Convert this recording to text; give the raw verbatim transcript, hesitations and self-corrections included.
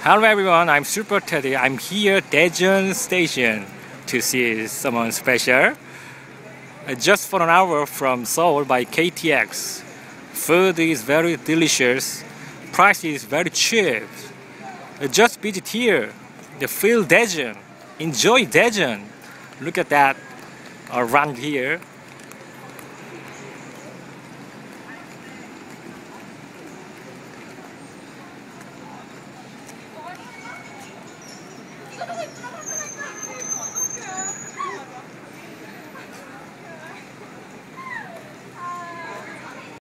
Hello everyone, I'm Super Teddy. I'm here at Daejeon station to see someone special. Uh, Just for an hour from Seoul by K T X. Food is very delicious. Price is very cheap. Uh, Just visit here. The feel Daejeon. Enjoy Daejeon. Look at that around here.